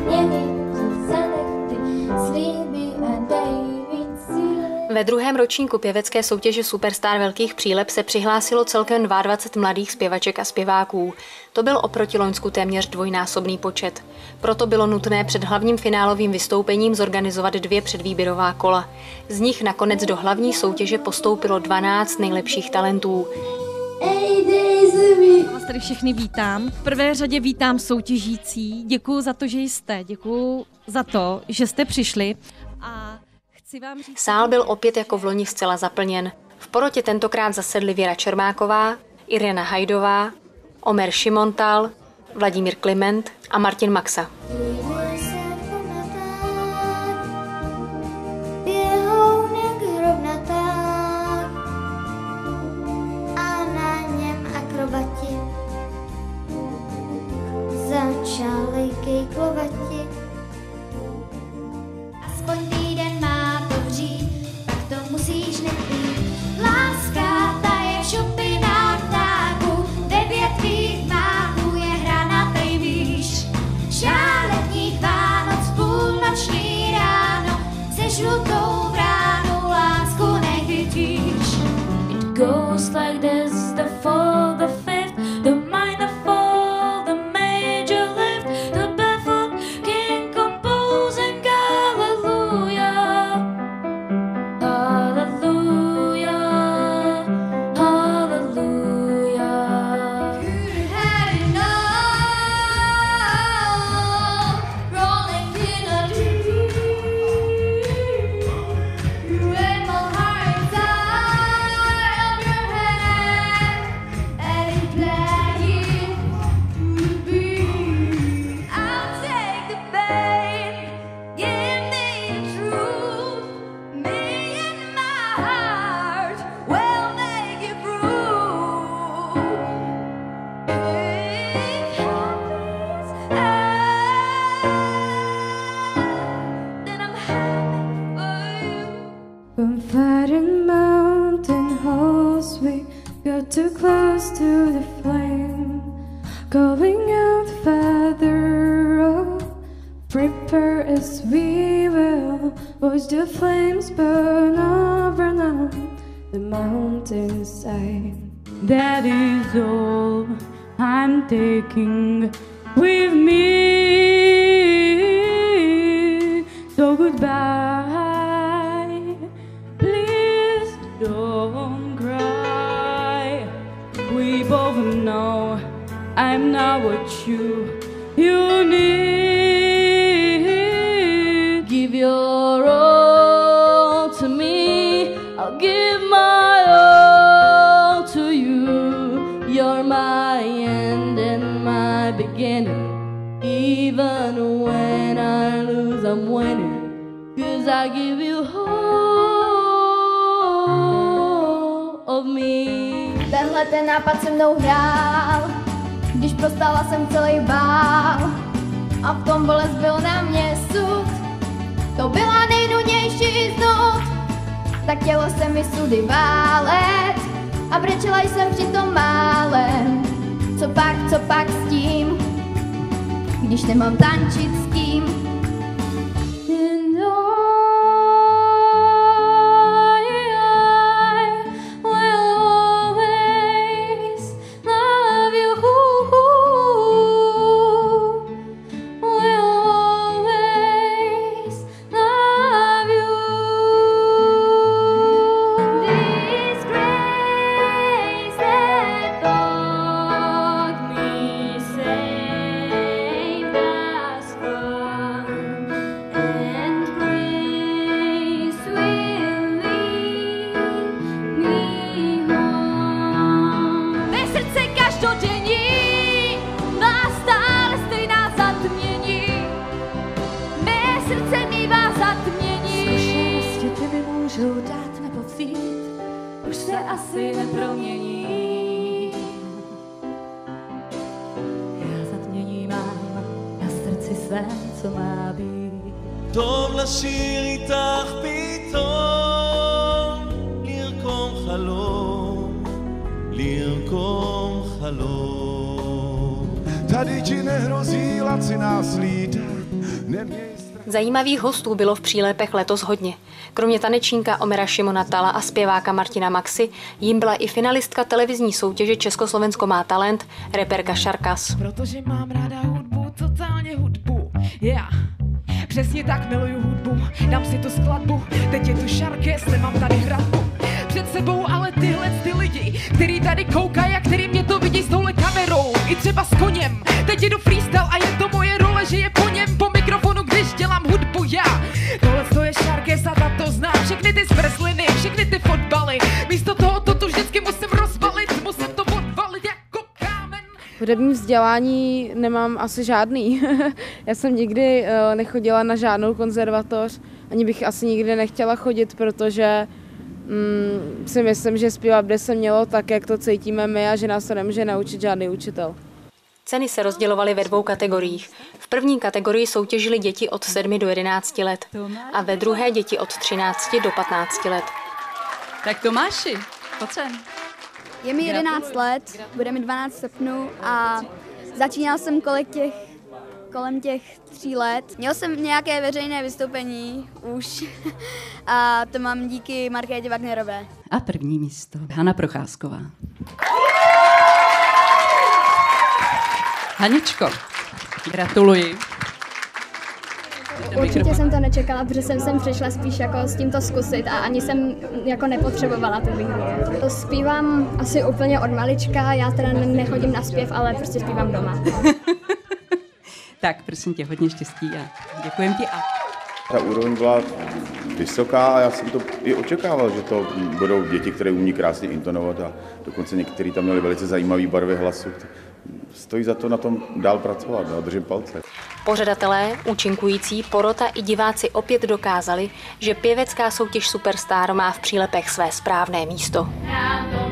Ve druhém ročníku pěvecké soutěže Superstar Velkých Příleb se přihlásilo celkem 22 mladých zpěvaček a zpěváků. To byl oproti loňsku téměř dvojnásobný počet. Proto bylo nutné před hlavním finálovým vystoupením zorganizovat 2 předvýběrová kola. Z nich nakonec do hlavní soutěže postoupilo 12 nejlepších talentů. Já vás tady všechny vítám. V prvé řadě vítám soutěžící. Děkuju za to, že jste. Děkuju za to, že jste přišli. A chci vám říct... Sál byl opět jako v loni zcela zaplněn. V porotě tentokrát zasedli Věra Čermáková, Irena Hajdová, Omer Šimontal, Vladimír Kliment a Martin Maxa. Začali kejklovati. Aspoň týden má to vřít, pak to musíš nepít. Láska, ta je v šupinách ptáků, 9 tvých máků je hranatej výš. Šáletních Vánoc, půlnoční ráno, se žlutou bránou lásku nechytíš. It goes like this, the fourth, the fifth, the minor fall. From fighting mountain halls, we got too close to the flame. Going out farther up, prepare as we will. Watch the flames burn overnight, the mountainside. That is all I'm taking with me. So goodbye. Don't cry. We both know I'm not what you need. Give your all to me, I'll give my all to you. You're my end and my beginning. Even when I lose, I'm winning. 'Cause I give you of me. Tenhle ten nápad se mnou hrál, když prostala jsem celý bál. A v tom bolest byl na mě sud, to byla nejnudnější z nut. Tak chtělo se mi sudy válet a brečela jsem přitom málem. Co pak s tím, když nemám tančit s kým? Dát nebo vzít, už se asi nepromění. Já zatmění mám na srdci svém, co má být. טוב לשיר איתך פתאום, לרקום חלום, לרקום חלום. Tady ti nehrozí laciná slída, Zajímavých hostů bylo v přílepech letos hodně. Kromě tanečníka Omera Šimona Tala a zpěváka Martina Maxy jím byla i finalistka televizní soutěže Československo má talent, reperka Šarkas. Protože mám ráda hudbu, totálně hudbu, yeah. Přesně tak miluju hudbu, dám si tu skladbu, teď je tu Šarkes, nemám tady hradbu. Před sebou ale tyhle ty lidi, který tady koukají a který mě to vidí s touhle kamerou, i třeba s koněm. Teď jdu freestyle a je to moje role, že je po něm, po mikrofonu, když dělám hudbu já. Tohle to je Šarkes a ta to zná, všechny ty zmrzliny, všechny ty fotbaly. Místo toho to tu vždycky musím rozvalit, musím to odvalit jako kámen. Hudební vzdělání nemám asi žádný. Já jsem nikdy nechodila na žádnou konzervatoř, ani bych asi nikdy nechtěla chodit, protože si myslím, že zpívat by se mělo tak, jak to cítíme my a že nás to nemůže naučit žádný učitel. Ceny se rozdělovaly ve 2 kategoriích. V první kategorii soutěžili děti od 7 do 11 let a ve druhé děti od 13 do 15 let. Tak Tomáši, pojď sem. Je mi 11 let, bude mi 12 srpnu a začínal jsem kolem těch 3 let. Měl jsem nějaké veřejné vystoupení už a to mám díky Markétě Wagnerové. A první místo, Hana Procházková. Haničko, gratuluji. Určitě jsem to nečekala, protože jsem sem přišla spíš jako s tímto zkusit a ani jsem jako nepotřebovala tu výhru. Zpívám asi úplně od malička, já teda nechodím na zpěv, ale prostě zpívám doma. Tak, prosím tě, hodně štěstí a děkujem ti. Ta úroveň byla vysoká a já jsem to i očekával, že to budou děti, které umí krásně intonovat a dokonce někteří tam měli velice zajímavé barvy hlasu. Stojí za to na tom dál pracovat, no, držím palce. Pořadatelé, účinkující, porota i diváci opět dokázali, že pěvecká soutěž Superstar má v přílepech své správné místo.